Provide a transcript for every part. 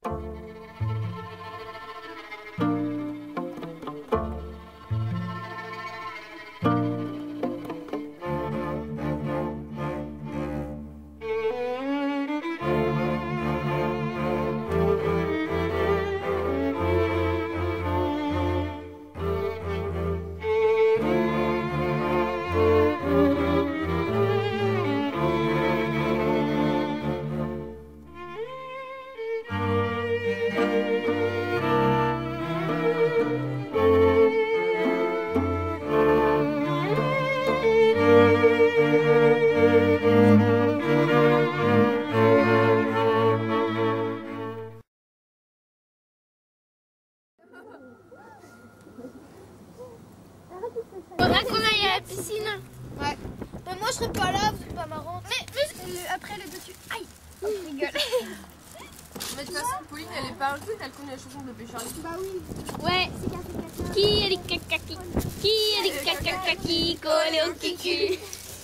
Faudrait qu'on aille à la piscine. Ouais. Mais moi je serais pas là, c'est pas marrant. Mais après le dessus. Aïe. Oh, je rigole. Mais de toute façon, Pauline, elle est pas incluse, elle connaît la chanson de Pêcheur. Bah oui. Ouais. Qui a dit caca qui a dit caca qui collé au kiki.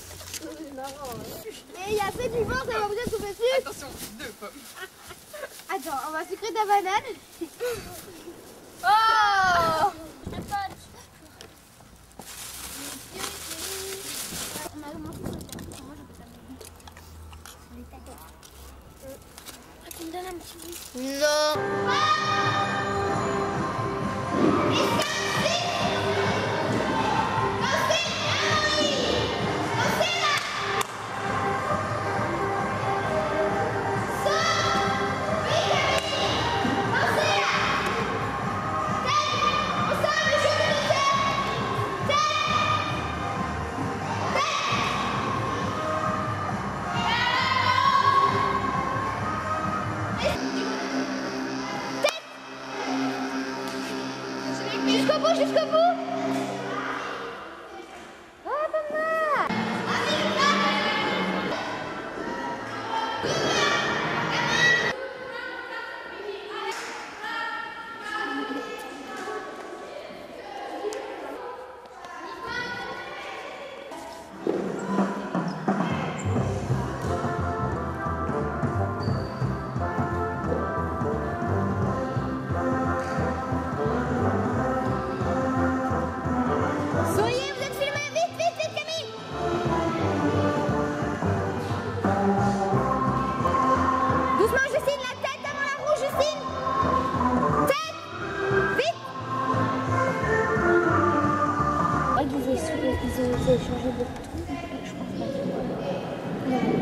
Mais il y a assez du vent, ça va vous être souffler dessus. Attention, 2 pommes. Attends, on va sucrer ta banane. Oh! Tu me donnes un petit bout. Non. Jusqu'au bout, jusqu'au bout. Oh, pas mal. Ils ont changé beaucoup de trucs, je pense pas.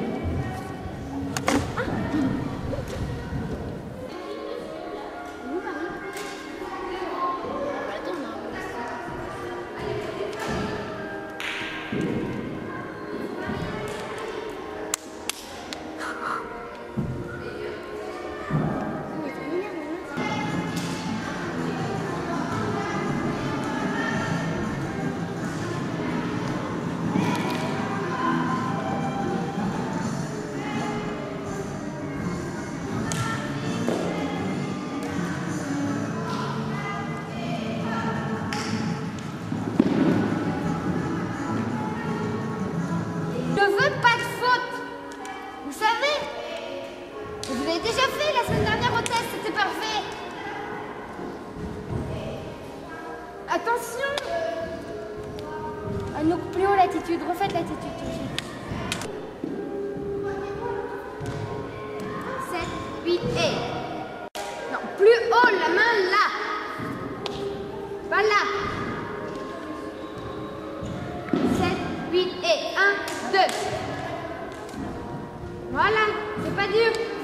Déjà fait la semaine dernière au test, c'était parfait. Attention. Donc plus haut l'attitude, refaites l'attitude tout de suite. 7, 8 et... Non, plus haut, la main là. Pas là. 7, 8 et 1, 2. Voilà, c'est pas dur.